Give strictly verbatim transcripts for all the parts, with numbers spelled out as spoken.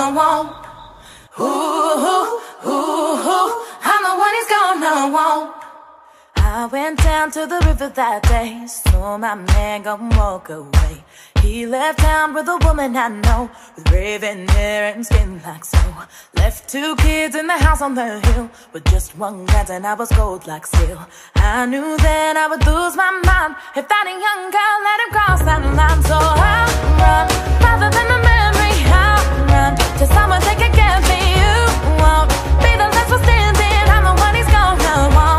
gonna want. Ooh, ooh, ooh, ooh, I'm the one he's gonna want. I went down to the river that day, saw my man gon' walk away. He left town with a woman I know, with raven hair and skin like snow. Left two kids in the house on the hill, with just one glance and I was cold like steel. I knew then I would lose my mind if that young girl let him cross that line. So I'll run, rather than the memory, I'll run to someone that can get me. You won't be the last one standing, I'm the one he's gonna want.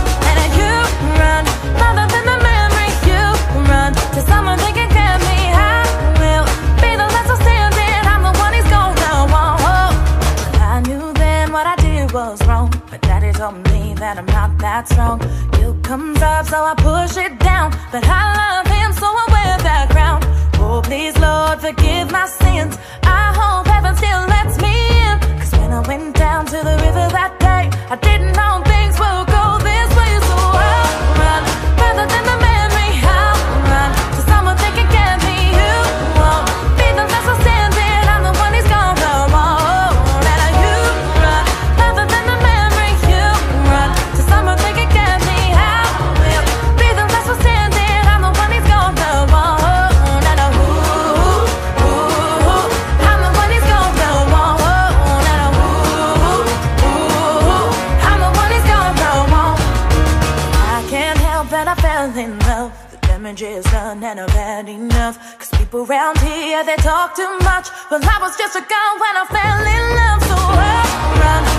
Rather than the memory, you run to someone that can get me. I will be the last one standing, I'm the one he's gonna want. I knew then what I did was wrong, but daddy told me that I'm not that strong. Guilt comes up, so I push it down, but I love him, so I wear that crown. Oh please Lord, forgive my sins, I hope heaven still lets me in. Cause when I went down to the river that day, I didn't know things would go this way. So I'll run, rather than the memory, I'll run to someone that can get me. You won't be the last one standing, I'm the one he's gonna want. And you run, rather than the memory, you run to someone that can get me. I will be the last one standing, I'm the one he's gonna want. And ooh, ooh, ooh, I'm the one he's gonna want. And ooh, ooh, I'm the one he's gonna want. I can't help that I fell in love. The damage is done and I've had enough. Cause people around here, they talk too much. Well, I was just a girl when I fell in love. So I'll run,